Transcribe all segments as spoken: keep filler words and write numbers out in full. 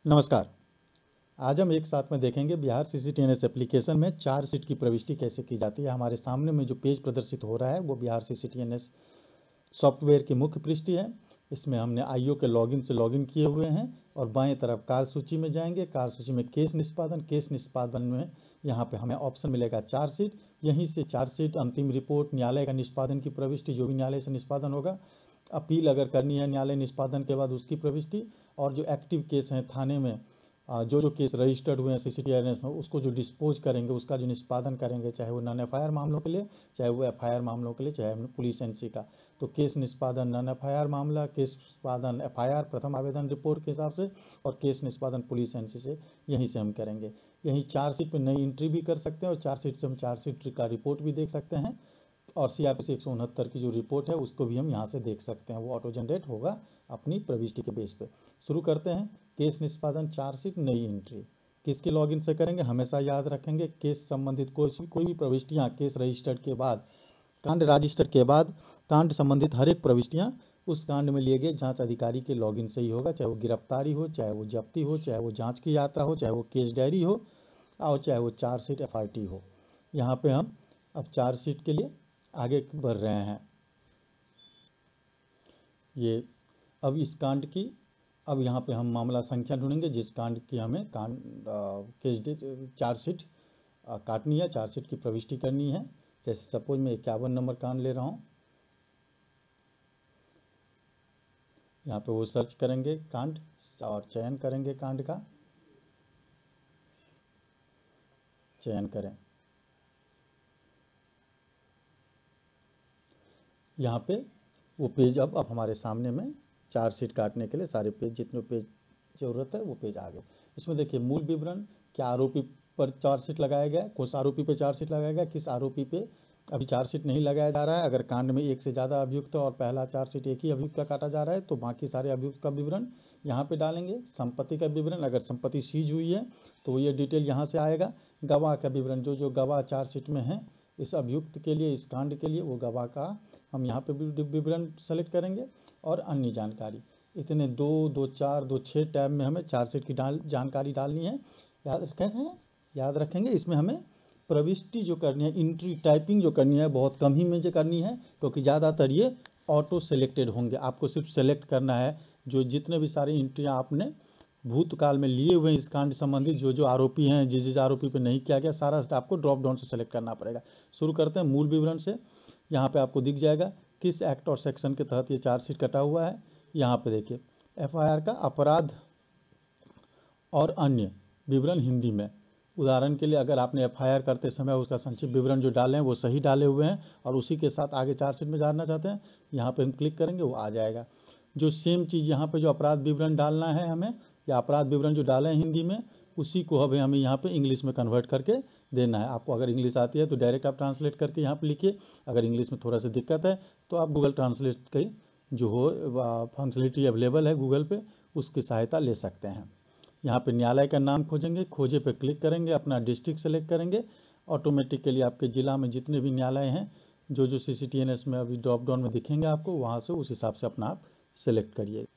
नमस्कार। आज हम एक साथ में देखेंगे बिहार सीसीटीएनएस एप्लीकेशन में चार्जशीट की प्रविष्टि कैसे की जाती है। हमारे सामने में जो पेज प्रदर्शित हो रहा है वो बिहार सीसीटीएनएस सॉफ्टवेयर की मुख्य पृष्ठ है। इसमें हमने आईओ के लॉगिन से लॉगिन किए हुए हैं और बाएं तरफ कार्य सूची में जाएंगे। कार्य सूची में केस निष्पादन केस निष्पादन में यहाँ पे हमें ऑप्शन मिलेगा चार्जशीट। यहीं से चार्जशीट, अंतिम रिपोर्ट, न्यायालय का निष्पादन की प्रविष्टि, जो भी न्यायालय से निष्पादन होगा, अपील अगर करनी है न्यायालय निष्पादन के बाद उसकी प्रविष्टि, और जो एक्टिव केस हैं थाने में, जो जो केस रजिस्टर्ड हुए हैं सीसीटीएनएस में, उसको जो डिस्पोज करेंगे, उसका जो निष्पादन करेंगे, चाहे वो नॉन एफआईआर मामलों के लिए, चाहे वो एफआईआर मामलों के लिए, चाहे पुलिस एनसी का। तो केस निष्पादन नॉन एफआईआर मामला, केस निष्पादन एफआईआर प्रथम आवेदन रिपोर्ट के हिसाब से, और केस निष्पादन पुलिस एनसी से, यहीं से हम करेंगे। यहीं चार्जशीट पर नई एंट्री भी कर सकते हैं और चार्जशीट से हम चार्जशीट का रिपोर्ट भी देख सकते हैं, और सीआरपीसी एक सौ उनहत्तर की जो रिपोर्ट है उसको भी हम यहाँ से देख सकते हैं। वो ऑटो जनरेट होगा अपनी प्रविष्टि के बेस पे। शुरू करते हैं। केस निष्पादन चार्जशीट नई एंट्री किसके लॉगिन से करेंगे, हमेशा याद रखेंगे। केस संबंधित कोई कोई भी प्रविष्टियाँ केस रजिस्टर्ड के बाद, कांड रजिस्टर के बाद, कांड संबंधित हर एक प्रविष्टियाँ उस कांड में लिए गए जांच अधिकारी के लॉगिन से ही होगा। चाहे वो गिरफ्तारी हो, चाहे वो जब्ती हो, चाहे वो जांच की यात्रा हो, चाहे वो केस डायरी हो, और चाहे वो चार्जशीट एफआरटी हो। यहाँ पे हम अब चार्जशीट के लिए आगे बढ़ रहे हैं। ये अब इस कांड की, अब यहाँ पे हम मामला संख्या ढूंढेंगे जिस कांड की हमें कांड केस चार्जशीट काटनी है, चार्जशीट की प्रविष्टि करनी है। जैसे सपोज मैं इक्यावन नंबर कांड ले रहा हूँ। यहाँ पे वो सर्च करेंगे कांड और चयन करेंगे, कांड का चयन करें। यहाँ पे वो पेज अब अब हमारे सामने में चार्जशीट काटने के लिए सारे पेज, जितने पेज जरूरत है वो पेज आ गए। इसमें देखिए मूल विवरण, क्या आरोपी पर चार्जशीट लगाया गया, किस आरोपी पे चार्जशीट लगाया गया, किस आरोपी पे अभी चार्जशीट नहीं लगाया जा रहा है। अगर कांड में एक से ज़्यादा अभियुक्त है और पहला चार्जशीट एक ही अभियुक्त का काटा जा रहा है तो बाकी सारे अभियुक्त का विवरण यहाँ पे डालेंगे। संपत्ति का विवरण, अगर संपत्ति सीज हुई है तो ये डिटेल यहाँ से आएगा। गवाह का विवरण, जो जो गवाह चार्जशीट में है इस अभियुक्त के लिए, इस कांड के लिए, वो गवाह का हम यहाँ पे भी विवरण सेलेक्ट करेंगे। और अन्य जानकारी, इतने दो दो चार दो छः टैब में हमें चार्जशीट की डाल जानकारी डालनी है। याद रखेंगे याद रखेंगे इसमें हमें प्रविष्टि जो करनी है, इंट्री टाइपिंग जो करनी है, बहुत कम ही में जो करनी है, क्योंकि ज़्यादातर ये ऑटो सेलेक्टेड होंगे। आपको सिर्फ सेलेक्ट करना है जो जितने भी सारी इंट्रियाँ आपने भूतकाल में लिए हुए हैं इस कांड संबंधित, जो जो आरोपी हैं, जिस जिस आरोपी पे नहीं किया गया, सारा आपको ड्रॉप डाउन से सेलेक्ट करना पड़ेगा। शुरू करते हैं मूल विवरण से। यहाँ पे आपको दिख जाएगा किस एक्ट और सेक्शन के तहत ये चार्जशीट कटा हुआ है। यहाँ पे देखिए एफआईआर का अपराध और अन्य विवरण हिंदी में। उदाहरण के लिए अगर आपने एफआईआर करते समय उसका संक्षिप्त विवरण जो डाले हैं वो सही डाले हुए हैं और उसी के साथ आगे चार्जशीट में जानना चाहते हैं, यहाँ पे हम क्लिक करेंगे, वो आ जाएगा। जो सेम चीज़ यहाँ पे जो अपराध विवरण डालना है हमें, या अपराध विवरण जो डाले हैं हिंदी में, उसी को हमें हमें यहाँ पे इंग्लिश में कन्वर्ट करके देना है। आपको अगर इंग्लिश आती है तो डायरेक्ट आप ट्रांसलेट करके यहाँ पे लिखिए। अगर इंग्लिश में थोड़ा सा दिक्कत है तो आप गूगल ट्रांसलेट की जो हो फंक्शनलिटी अवेलेबल है गूगल पे, उसकी सहायता ले सकते हैं। यहाँ पे न्यायालय का नाम खोजेंगे, खोजे पे क्लिक करेंगे, अपना डिस्ट्रिक्ट सेलेक्ट करेंगे। ऑटोमेटिकली आपके ज़िला में जितने भी न्यायालय हैं, जो जो सीसीटीएनएस में अभी ड्रॉप डाउन में दिखेंगे आपको, वहाँ से उस हिसाब से अपना आप सेलेक्ट करिए।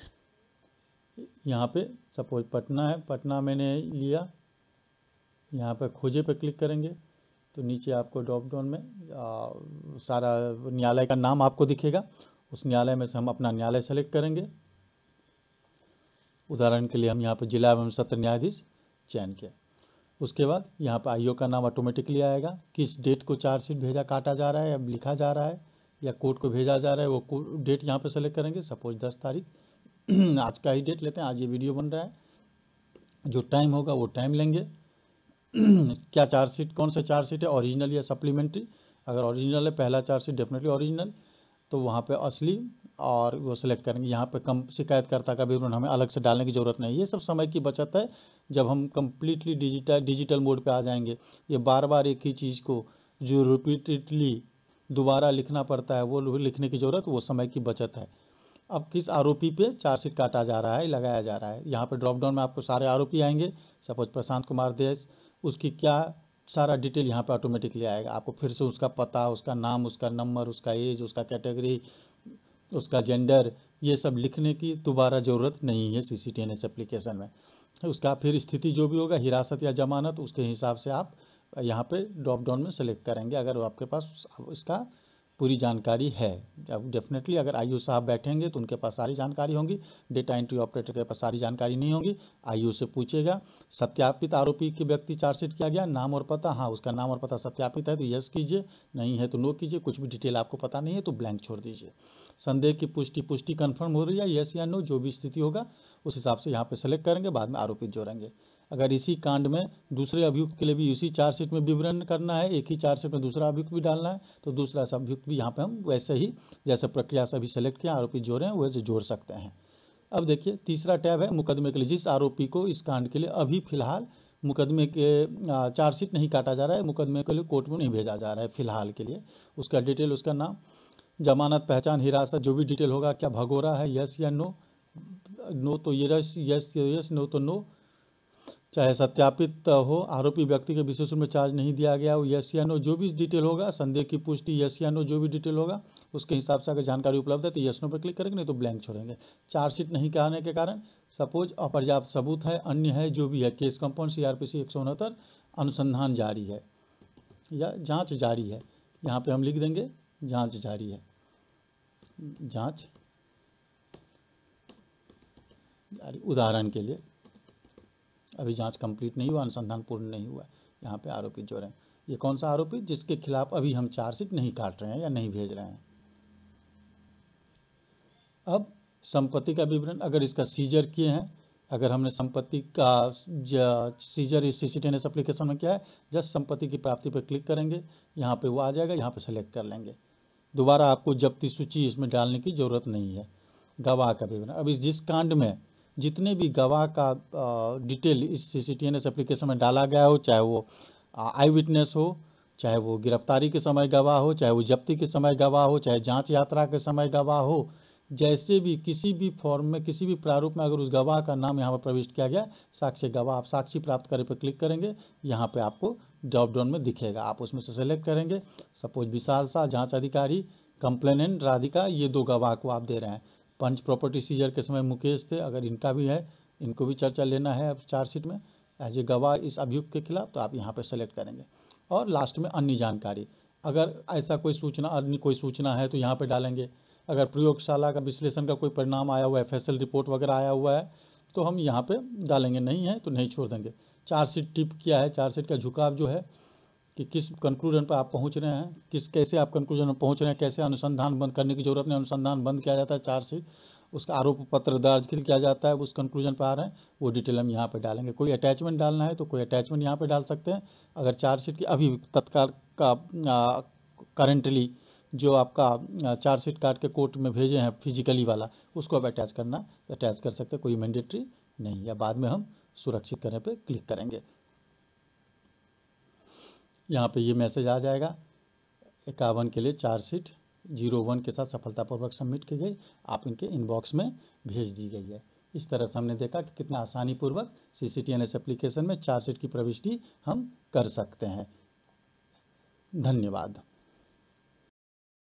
यहाँ पे सपोज पटना है, पटना मैंने लिया। यहाँ पर खोजे पे क्लिक करेंगे तो नीचे आपको ड्रॉप डाउन में आ, सारा न्यायालय का नाम आपको दिखेगा। उस न्यायालय में से हम अपना न्यायालय सेलेक्ट करेंगे। उदाहरण के लिए हम यहाँ पर जिला एवं सत्र न्यायाधीश चयन किया। उसके बाद यहाँ पर आईओ का नाम ऑटोमेटिकली आएगा। किस डेट को चार्जशीट भेजा काटा जा रहा है, अब लिखा जा रहा है या कोर्ट को भेजा जा रहा है, वो डेट यहाँ पे सेलेक्ट करेंगे। सपोज दस तारीख आज का ही डेट लेते हैं, आज ये वीडियो बन रहा है। जो टाइम होगा वो टाइम लेंगे। क्या चार्जशीट, कौन सा चार्जशीट है, ओरिजिनल या सप्लीमेंट्री। अगर ओरिजिनल है, पहला चार्जशीट डेफिनेटली ओरिजिनल, तो वहाँ पे असली और वो सिलेक्ट करेंगे। यहाँ पे कम शिकायतकर्ता का विवरण हमें अलग से डालने की ज़रूरत नहीं है। ये सब समय की बचत है। जब हम कम्प्लीटली डिजिटल डिजिटल मोड पे आ जाएंगे, ये बार बार एक ही चीज़ को जो रिपीटेडली दोबारा लिखना पड़ता है, वो लिखने की ज़रूरत, वो समय की बचत है। अब किस आरोपी पे चार्जशीट काटा जा रहा है, लगाया जा रहा है, यहाँ पे ड्रॉप डाउन में आपको सारे आरोपी आएंगे। सपोज प्रशांत कुमार देश, उसकी क्या सारा डिटेल यहाँ पे ऑटोमेटिकली आएगा। आपको फिर से उसका पता, उसका नाम, उसका नंबर, उसका एज, उसका कैटेगरी, उसका जेंडर, ये सब लिखने की दोबारा ज़रूरत नहीं है सीसीटीएनएस एप्लीकेशन में। उसका फिर स्थिति जो भी होगा, हिरासत या जमानत, उसके हिसाब से आप यहाँ पे ड्रॉप डाउन में सेलेक्ट करेंगे अगर वो आपके पास इसका पूरी जानकारी है। अब डेफिनेटली अगर आईओ साहब बैठेंगे तो उनके पास सारी जानकारी होंगी, डेटा एंट्री ऑपरेटर के पास सारी जानकारी नहीं होगी। आईओ से पूछेगा, सत्यापित आरोपी के व्यक्ति चार्जशीट किया गया, नाम और पता, हाँ उसका नाम और पता सत्यापित है तो यस कीजिए, नहीं है तो नो कीजिए, कुछ भी डिटेल आपको पता नहीं है तो ब्लैंक छोड़ दीजिए। संदेह की पुष्टि पुष्टि कंफर्म हो रही है, यस या नो, जो भी स्थिति होगा उस हिसाब से यहाँ पे सेलेक्ट करेंगे, बाद में आरोपित जोड़ेंगे। अगर इसी कांड में दूसरे अभियुक्त के लिए भी इसी चार्जशीट में विवरण करना है, एक ही चार्जशीट में दूसरा अभियुक्त भी डालना है, तो दूसरा अभियुक्त भी यहाँ पे हम वैसे ही जैसे प्रक्रिया से अभी सेलेक्ट किया आरोपी जोड़े हैं वैसे जोड़ सकते हैं। अब देखिए तीसरा टैब है मुकदमे के लिए। जिस आरोपी को इस कांड के लिए अभी फिलहाल मुकदमे के चार्जशीट नहीं काटा जा रहा है, मुकदमे के लिए कोर्ट में नहीं भेजा जा रहा है फिलहाल के लिए, उसका डिटेल, उसका नाम, जमानत, पहचान, हिरासत, जो भी डिटेल होगा, क्या भगोरा है, यस या नो, नो तो यस यस यस, नो तो नो, चाहे सत्यापित हो, आरोपी व्यक्ति के विशेष में चार्ज नहीं दिया गया हो, यस या नो, जो भी डिटेल होगा, संदेह की पुष्टि, यस या नो, जो भी डिटेल होगा उसके हिसाब से अगर जानकारी उपलब्ध है तो यस नो पर क्लिक करेंगे, नहीं तो ब्लैंक छोड़ेंगे। चार्जशीट नहीं कराने के कारण सपोज अपर्याप्त सबूत है, अन्य है, जो भी है, केस कंपाउंड सीआरपीसी एक सौ उनहत्तर, अनुसंधान जारी है या जांच जारी है, यहाँ पे हम लिख देंगे जांच जारी है, जांच जारी। उदाहरण के लिए अभी जांच कंप्लीट नहीं हुआ, अनुसंधान पूर्ण नहीं हुआ, यहाँ पे आरोपी जोड़े। ये कौन सा आरोपी? जिसके खिलाफ अभी हम चार्जशीट नहीं काट रहे हैं या नहीं भेज रहे हैं। अब संपत्ति का विवरण, अगर इसका सीजर किए हैं, अगर हमने संपत्ति का सीजर इस सीसीटीएनएस एप्लीकेशन में किया है, जस्ट संपत्ति की प्राप्ति पर क्लिक करेंगे, यहाँ पे वो आ जाएगा, यहाँ पे सेलेक्ट कर लेंगे। दोबारा आपको जब्ती सूची इसमें डालने की जरूरत नहीं है। गवाह का विवरण, अब इस जिस कांड में जितने भी गवाह का डिटेल इस सीसीटीएनएस एप्लीकेशन में डाला गया हो, चाहे वो आई विटनेस हो, चाहे वो गिरफ्तारी के समय गवाह हो, चाहे वो जब्ती के समय गवाह हो, चाहे जांच यात्रा के समय गवाह हो, जैसे भी किसी भी फॉर्म में किसी भी प्रारूप में अगर उस गवाह का नाम यहाँ पर प्रविष्ट किया गया, साक्ष्य गवाह, आप साक्षी प्राप्त करें पर क्लिक करेंगे, यहाँ पे आपको ड्रॉप डाउन में दिखेगा, आप उसमें से सेलेक्ट करेंगे। सपोज विशाल शाह जांच अधिकारी, कंप्लेनेंट राधिका, ये दो गवाह को आप दे रहे हैं। पंच प्रॉपर्टी सीजर के समय मुकेश थे, अगर इनका भी है, इनको भी चर्चा लेना है अब चार्जशीट में एज ए गवाह इस अभियुक्त के खिलाफ, तो आप यहाँ पर सेलेक्ट करेंगे। और लास्ट में अन्य जानकारी, अगर ऐसा कोई सूचना, अन्य कोई सूचना है तो यहाँ पर डालेंगे। अगर प्रयोगशाला का विश्लेषण का कोई परिणाम आया हुआ है, एफएसएल रिपोर्ट वगैरह आया हुआ है तो हम यहाँ पे डालेंगे, नहीं है तो नहीं छोड़ देंगे। चार्जशीट टिप किया है, चार्जशीट का झुकाव जो है कि किस कंक्लूजन पर आप पहुँच रहे हैं, किस कैसे आप कंक्लूजन में पहुँच रहे हैं, कैसे अनुसंधान बंद करने की जरूरत नहीं, अनुसंधान बंद किया जाता है चार्जशीट, उसका आरोप पत्र दर्ज किया जाता है, उस कंक्लूजन पर आ रहे हैं, वो डिटेल हम यहाँ पे डालेंगे। कोई अटैचमेंट डालना है तो कोई अटैचमेंट यहाँ पे डाल सकते हैं। अगर चार्जशीट की अभी तत्काल का करेंटली जो आपका चार्जशीट काट के कोर्ट में भेजे हैं फिजिकली वाला, उसको अब अटैच करना अटैच कर सकते हैं, कोई मैंडेटरी नहीं, या बाद में हम सुरक्षित करने पे क्लिक करेंगे। यहाँ पे ये मैसेज आ जाएगा, इक्यावन के लिए चार्जशीट जीरो वन के साथ सफलतापूर्वक सबमिट की गई, आप इनके इनबॉक्स में भेज दी गई है। इस तरह से हमने देखा कि कितना आसानी पूर्वक सीसीटीएनएस एप्लीकेशन में चार्जशीट की प्रविष्टि हम कर सकते हैं। धन्यवाद।